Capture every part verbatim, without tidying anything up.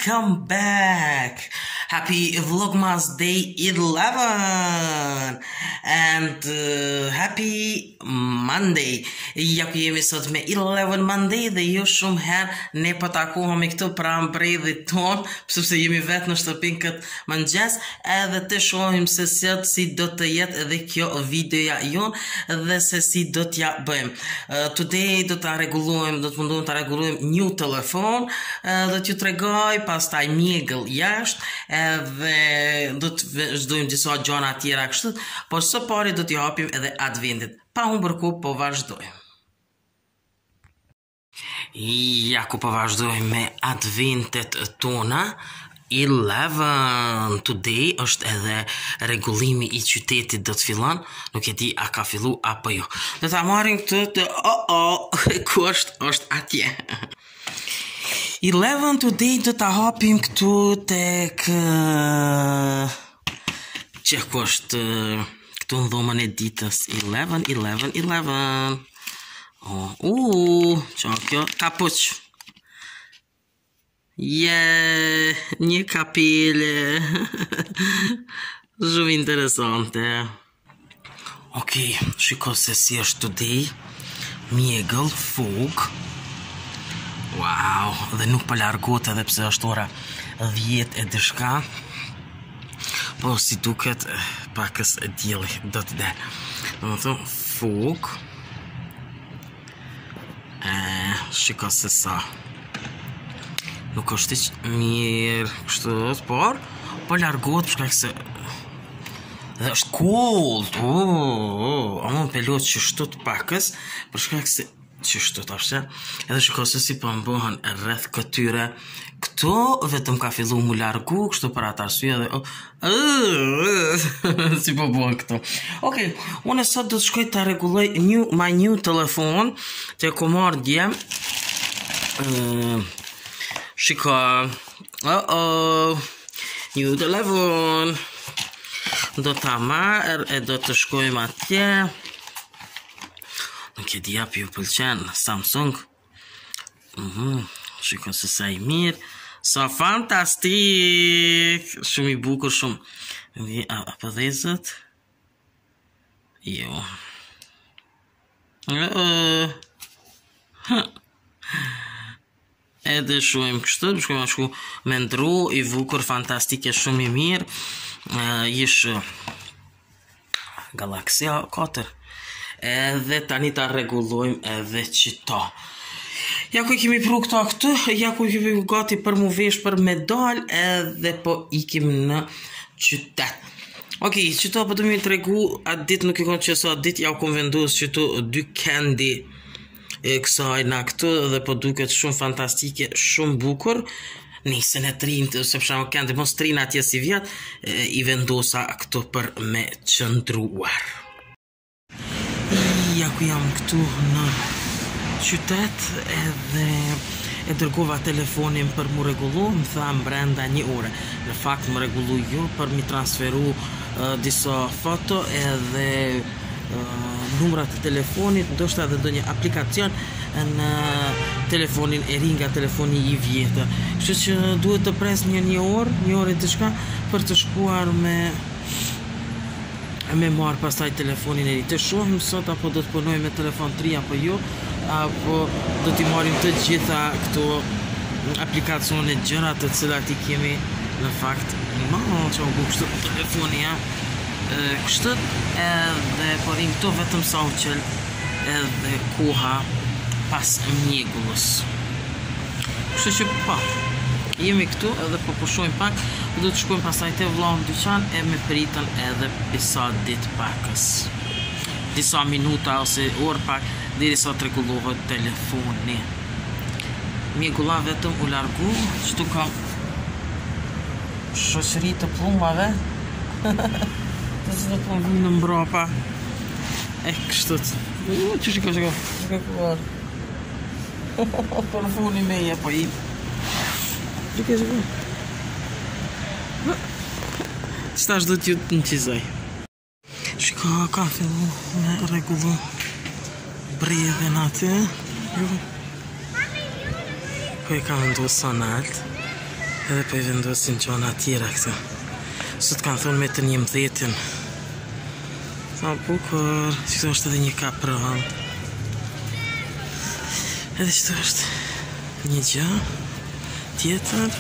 welcome back. Happy Vlogmas Day eleven and uh, happy Monday. Ja ku jemi sot me eleven Monday dhe jo shumë herë ne po takohemi këtu pranë bredhit ton, sepse jemi vetë në shtëpinë kët mëngjes, edhe të shohim se sot si do të jetë edhe kjo videoja jon dhe se si do t'ja bëjmë. Uh, today do ta rregullojmë, do të mundohem ta rregullojmë një telefon, uh, do t'ju tregoj pastaj mjegëll jashtë, edhe do të vazhdojmë disa gjëra tjera kështu, por së pari do t'i hapim edhe adventit. Pa humbur kohë, po vazhdojmë. Ja ku po vazhdojmë me adventet tona. eleven today është edhe rregullimi i qytetit do të fillon, nuk e di a ka fillu apo jo. Do ta marrim këtë të oh oh ku është është atje. eleven today do ta hapim këtu tek që ku është këtu në dhomën e ditës. eleven eleven eleven. Oh, uh, që kjo kapuç. Yeah, një kapele. Shumë interesante. Ok, shiko se si është today. Mjegëll, fug. Wow, dhe nuk po largohet edhe pse është ora dhjetë e diçka. Po si duket pakës e dielli do të del. Do të thonë fug. E, shiko se sa. Nuk është që mirë kështu, por po largohet për shkak se dhe është cold. Oh, a më pelot që shtot pakës për shkak se që shtot ashtë. Edhe shiko se si po mbohen rreth këtyre. Këto vetëm ka fillu mu largu kështu për atë arsye dhe oh, uh, si po bëhen këto. Ok, unë sot do të shkoj të rregulloj një ma një telefon të ku marrë dje. Uh, Shiko, oh oh, një telefon, do ta marr e do të shkojmë atje. Nuk e di a ju pëlqen Samsung. Mhm, shiko se sa i mirë, sa fantastik, shumë i bukur, shumë. A apo dhezët? Jo. Uh, huh. Edhe shumë kështu, shkojmë shku me ndru, i bukur, fantastike, shumë i mirë. Uh, ish Galaxy A katër. Edhe tani ta rregullojmë edhe qito. Ja ku i kemi pru këta këtu, ja ku i kemi gati për mu vesh për medal, edhe po ikim në qytet. Ok, qito po të mi të regu, atë dit nuk i konë që sa dit ja u kom vendus qito dy candy e kësaj na këtu dhe po duket shumë fantastike, shumë bukur. Nisën e trinë, se përshamë këndi mos trinë atje si vjetë, i vendosa këtu për me qëndruar. Ja ku jam këtu në qytet edhe e dërgova telefonin për mu regullu, më tha brenda një ore. Në fakt më regullu jo për mi transferu uh, disa foto edhe Uh, numrat e telefonit, ndoshta edhe do një aplikacion në telefonin e ri nga telefoni i vjetër. Kështu që duhet të pres një një orë, një orë e të shka për të shkuar me me marë pastaj telefonin e ri. Të shohim sot apo do të punoj me telefon tri apo jo, apo do t'i marim të gjitha këto aplikacione gjëra të cilat i kemi në fakt. Ma, që u bu kështu telefoni, ja. Kështu edhe porim këto vetëm sa u qel edhe koha pas mjegullës. Kështu që pa jemi këtu edhe po pushojmë pak, do të shkojmë pasaj të vllohën dyqan e me pritën edhe pisa dit pakës, disa minuta ose orë pak diri sa të regullohet telefoni. Mjegulla vetëm u largu, qëtu ka shoqëri të plumbave. Të si do të më në mbrapa. E kështu të që shiko shiko shiko kuar Përfuni me je po i Shiko shiko Qëta është do t'ju të në qizaj. Shiko ka fillu me regullu bredhen atë. Po e ka vendu sa nalt Edhe po I vendosin gjona tjera këta. Sot kanë thonë me të njëmbëdhjetin. Sa bukur, që këto është edhe një kapral. Edhe që është një gjë tjetër.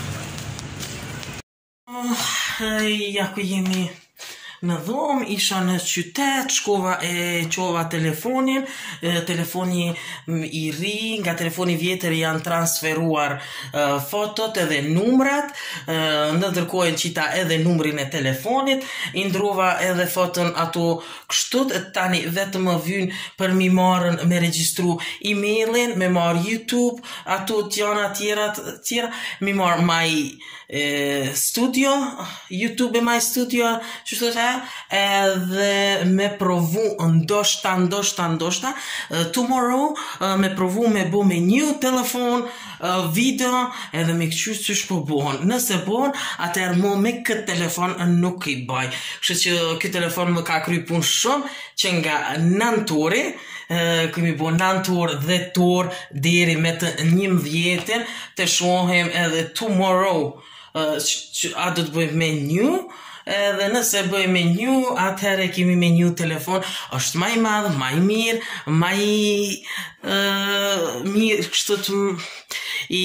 Oh, ja ku jemi në dhomë, isha në qytet, shkova e qova telefonin, e, telefoni I ri, nga telefoni vjetër janë transferuar e, fotot edhe numrat, e, në ndërkohën qita edhe numrin e telefonit, I ndrova edhe foton ato kështut, tani vetëm më vyn për mi marrën me regjistru emailin, me marrë YouTube, ato tjana tjera, tjera, mi marrë my e, studio, YouTube e my studio, që shtë të edhe me provu ndoshta, ndoshta, ndoshta, uh, tomorrow uh, me provu me bo me një telefon, uh, video, edhe me këqysh që shpo bohon. Nëse bohon, atëherë mo me këtë telefon nuk I baj. Kështë që këtë telefon më ka kry pun shumë, që nga nëntori, uh, këmi bo nëntor dhe tor, deri me të njëmbëdhjetin, të shohem edhe tomorrow, uh, që a do të bëjmë me një, edhe nëse bëjmë një, atëherë kemi me një telefon, është maj madhë, maj mirë, maj uh, mirë, kështu të I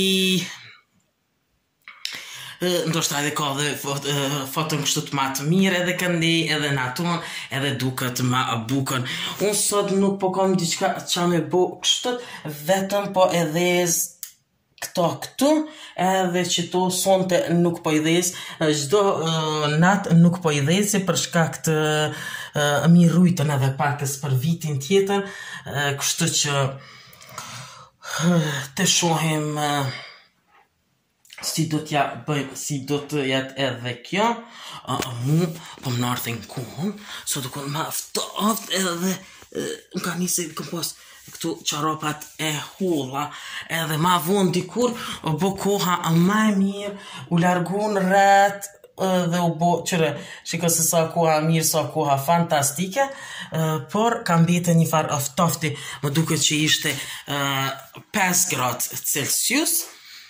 uh, ndoshta edhe ka dhe fot, uh, foton kështu të ma të mirë, edhe këndi, edhe naton, edhe duket ma bukën. Unë sot nuk po kam diçka qa me bo kështu, vetëm po edhe këto këtu, edhe që to sonte nuk po I dhes, çdo uh, nat nuk po I dhes, për shkak të uh, mi rujtën edhe pakës për vitin tjetër, uh, kështu që uh, të shohim uh, si do t'ja bëjmë, si do të jetë edhe kjo, uh, mu po më narthin kuhën, so do kënë ma ftoft edhe uh, nga nisi këmpos këtu qaropat e holla, edhe ma vonë dikur, u bo koha ma mirë, u largun rret, dhe u bo, qëre, shiko se sa koha mirë, sa koha fantastike, por kam bete një farë ftofti, më duke që ishte pesë gradë Celsius,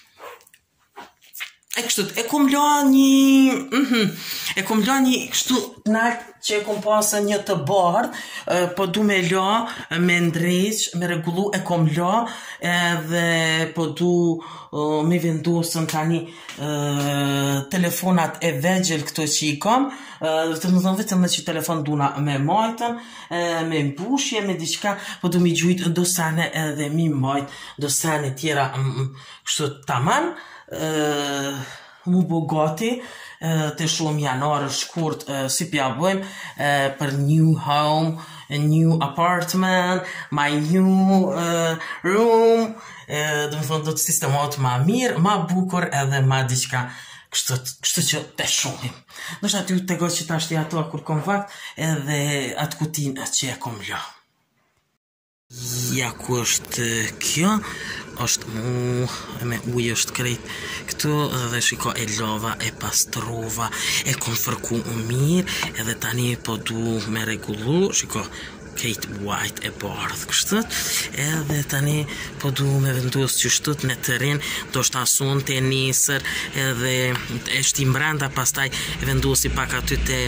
e kështu, e kom la një, mm -hmm, e kom la një kështu nalt që e kom pasë një të bardh, po du me la, me ndreq, me regullu, e kom la, edhe po du uh, me vendosën tani uh, telefonat e vegjel këto që I kam, uh, të më thonë vetëm me që telefon duna me majtën, uh, me mbushje, me diqka, po du mi gjujt do sane edhe mi majt, do sane tjera um, kështu taman, Uh, mu bo gati uh, të shumë janarë shkurt uh, si pja bëjmë uh, për new home, new apartment, my new uh, room, uh, dhe më thonë do të sistemohet ma mirë, ma bukur edhe ma diqka kështu, kështu që të shumim. Nështë aty të gojë që ta shti ato kur kom vakt edhe atë kutin që e kom lë. Ja ku është kjo, është mu, me ujë është krejt këtu, dhe shiko e lova, e pastrova, e kom fërku mirë, edhe tani po du me regullu, shiko, krejt white e bardh kështët, edhe tani po du me vendus që shtët në të rinë, do shta asun të nesër, edhe e shtim branda, pastaj e vendusi pak aty të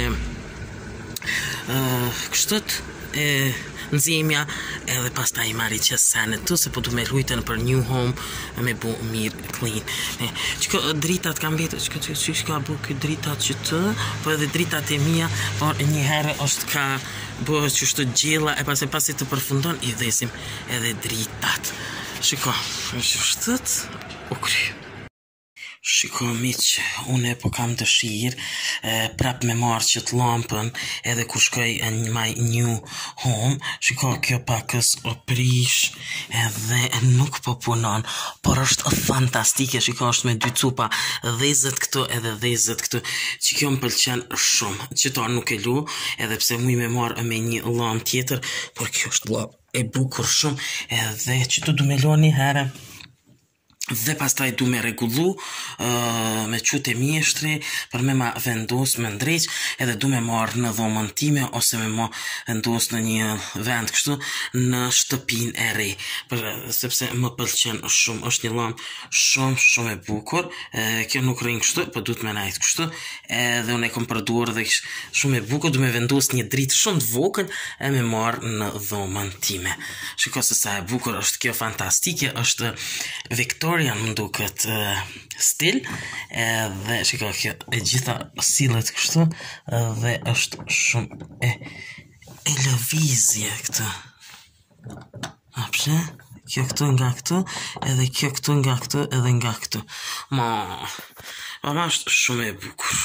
uh, kështët, e nëzimja, edhe pasta I marri që senet tu, se po du me rujten për new home, me bu mirë, clean. Që kë dritat kam betë, që kë që ka bu kë dritat që të, po edhe dritat e mija, por një herë është ka bu që shtë gjela, e pas e pasi të përfundon, I dhesim edhe dritat. Shiko, që shtët, u kry. Shiko miq, une po kam dëshirë e, prap me marrë që të lampën edhe ku shkoj në my new home. Shiko, kjo pakës o prish edhe nuk po punon, por është fantastike. Shiko, është me dy cupa dhezet këtu edhe dhezet këtu, që kjo më pëlqen shumë, që ta nuk e lu, edhe pse muj me marrë me një lamp tjetër, por kjo është lamp e bukur shumë, edhe që tu du me lu një herë. Dhe pastaj du me rregullu uh, me qute mjeshtri për me ma vendos me ndreq, edhe du me marrë në dhomën time ose me ma vendos në një vend kështu në shtëpin e re, për, sepse më pëlqen shumë, është një llam shumë shumë e bukur. E, kjo nuk rrin kështu, po duhet me najt kështu, edhe unë e kom përduar dhe kish shumë e bukur, du me vendos një dritë shumë të vogël e me marrë në dhomën time. Shiko se sa e bukur është kjo, fantastike, është Victoria më duket uh, stil, edhe shiko kjo e gjitha sillet kështu, dhe është shumë e, e lëvizje këtë. A pse? Kjo këtu nga këtu, edhe kjo këtu nga këtu, edhe nga këtu. Ma, ma është shumë e bukur.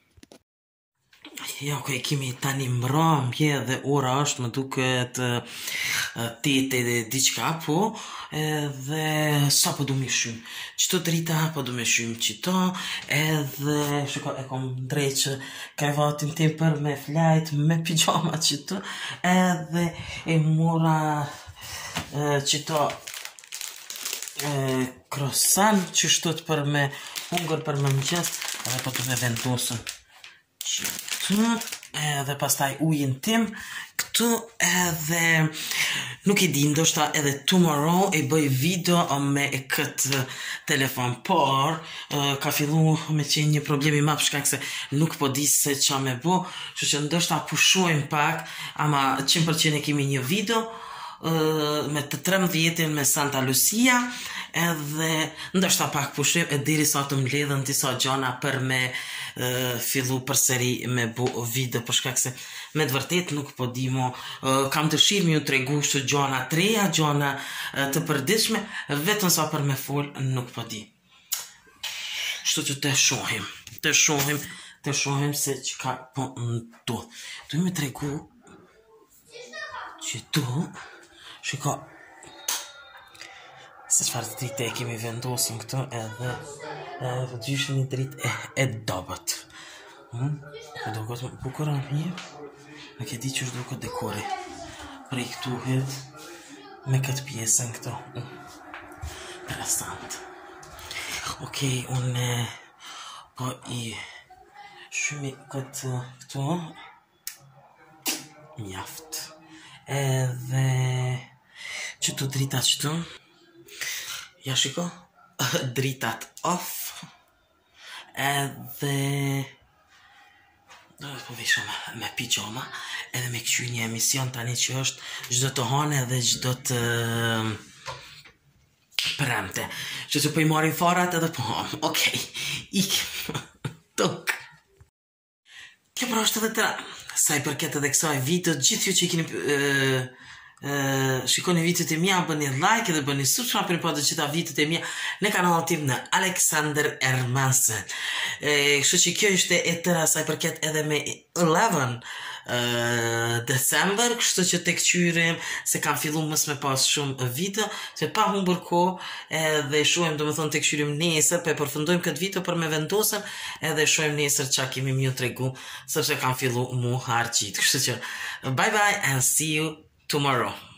Ja, ok, kemi tani mbrëmje dhe ora është më duket tete dhe diçka, po, edhe sa po du me shumë. Qëto drita po du me shumë qëto, edhe shiko e kom dreqë kravatin tim për me flajt, me pijama qëto, edhe e mora qëto krosan qështot për me hungër për me mëgjes, edhe po du me vendosën qëto, edhe pastaj ujin tim këtu, edhe nuk e di, ndoshta edhe tomorrow e bëj video me këtë telefon, por uh, ka fillu me qenë një problemi ma për shkak se nuk po di se qa me bo, që që ndoshta pushojmë pak, ama cent përqind e kemi një video uh, me të tridhjetën me Santa Lucia, edhe ndoshta pak pushojmë e deri sa të mbledhen disa gjana për me uh, fillu përsëri me bu video, për shkak se me të vërtet nuk po di mo, uh, kam dëshirë me ju tregu kështu gjana të reja, gjana uh, të përditshme, vetëm sa për me fol nuk po di. Kështu që të shohim, të shohim, të shohim se çka po ndodh. Du me tregu që tu, shiko, se çfarë të dritë e kemi vendosën këtu, edhe të gjysh një dritë e, e dobët. Hmm? E duket më bukur a mirë, nuk e di që është duket dekori. Prej këtu hedh me këtë pjesën këtu. Interesant. Okej, unë po i shumë këtë këtu. Mjaft. Edhe që të drita qëtu. Ja shiko, dritat off, edhe do të po vishëm me pijama, edhe me këqy një emision tani që është gjdo të hane dhe gjdo të premte, që që po i marim farat edhe po hamë, okej, ikim, tuk. Kjo pra është edhe tëra, sa i përket edhe kësaj video, gjithë ju që i kini uh, Uh, shikoni videot e mia, bëni like edhe bëni subscribe për po të gjitha videot e mia në kanalin tim në Alexander Hermansen. Kështu që kjo ishte e tëra sa i përket edhe me eleven uh, December, kështu që tek qyrim se kam fillu mës me pas shumë video, se pa humbur kohë, edhe shohim domethënë tek qyrim nesër, pe përfundojmë këtë video për me vendosën, edhe shohim nesër çka kemi më tregu, sepse kam fillu mu harxhit. Kështu që bye bye and see you tomorrow.